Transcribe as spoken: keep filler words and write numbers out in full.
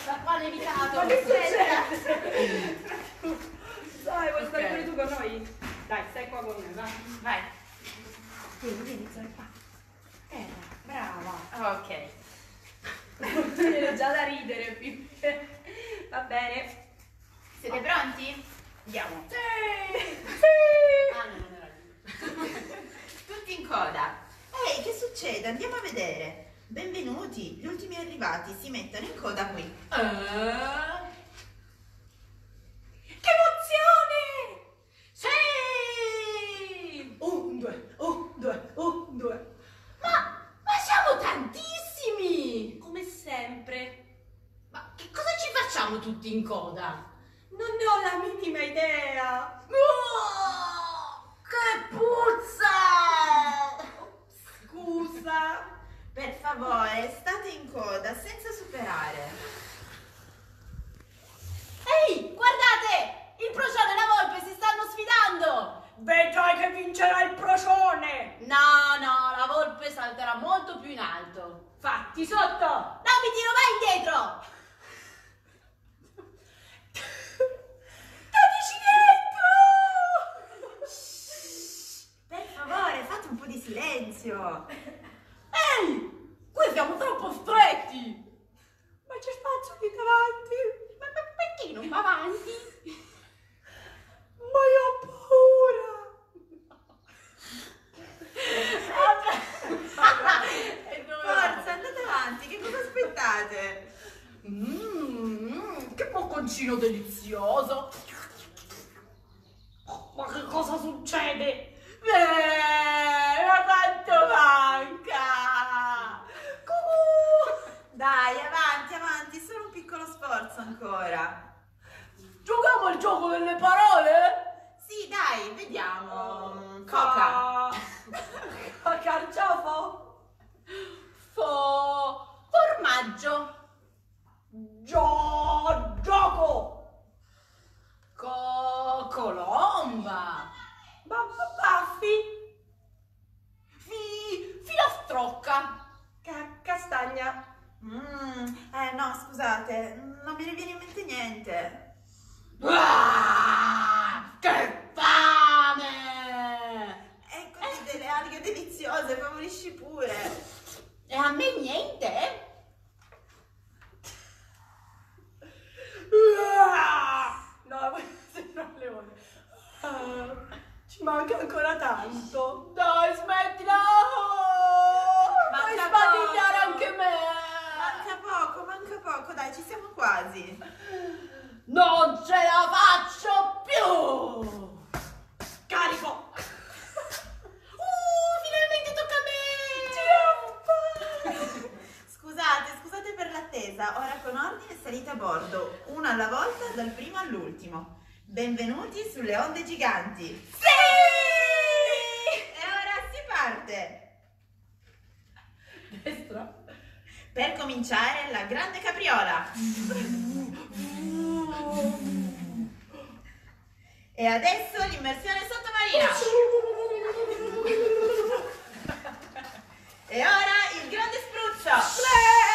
Qua nevitato. Ma che succede? Dai, vuoi stare pure tu con noi? Dai, stai qua con me, va. Vai. Vieni, vieni, stai qua. Terra, brava. Ok. Viene già da ridere, più. Va bene. Siete pronti? Andiamo. Sì! Sì! Ah, no, non era lì. Tutti in coda. Ehi, che succede? Andiamo a vedere. Benvenuti, gli ultimi arrivati si mettono in coda qui. Uh. Che emozione! Sì! Un, due, un, due, un, due. Ma, ma siamo tantissimi! Come sempre. Ma che cosa ci facciamo tutti in coda? Non ne ho la minima idea. Oh, che puzza! Scusa. Per favore, state in coda senza superare. Ehi, guardate! Il procione e la volpe si stanno sfidando! Vedrai che vincerà il procione. No, no, la volpe salterà molto più in alto. Fatti sotto. Non mi tiro mai indietro! Dadici dentro. Per favore, fate un po' di silenzio. Ehi! Qui siamo troppo stretti! Ma c'è spazio lì davanti. Ma, ma perché non va avanti? Ma io ho paura. E dove Forza, andate avanti, che cosa aspettate? Mmm, che bocconcino delizioso! Ma che cosa succede? Eh, ma quanto manca! Cucù. Dai, avanti, avanti, solo un piccolo sforzo ancora. Giochiamo il gioco delle parole? Sì, dai, vediamo. A Coca. a carciofo. Fo... formaggio. Gio gioco. Co... colomba. Ba- baffi. Fi... filastrocca. Ca castagna. Mm, eh no, scusate, non mi viene in mente niente. Ah, che fame! Eccoti delle alghe deliziose, favorisci pure. E a me niente? No, queste sono le ore. Ah, ci manca ancora tanto. Dai, smettila! Vuoi Manca sbadigliare poco. anche me? Manca poco, manca poco, dai, ci siamo quasi. Non ce la faccio più! Carico. Uh, finalmente tocca a me! Scusate, scusate per l'attesa, ora con ordine salite a bordo, uno alla volta dal primo all'ultimo. Benvenuti sulle onde giganti. Sì! E ora si parte. Destra. Per cominciare la grande capriola. E adesso l'immersione sottomarina. E ora il grande spruzzo.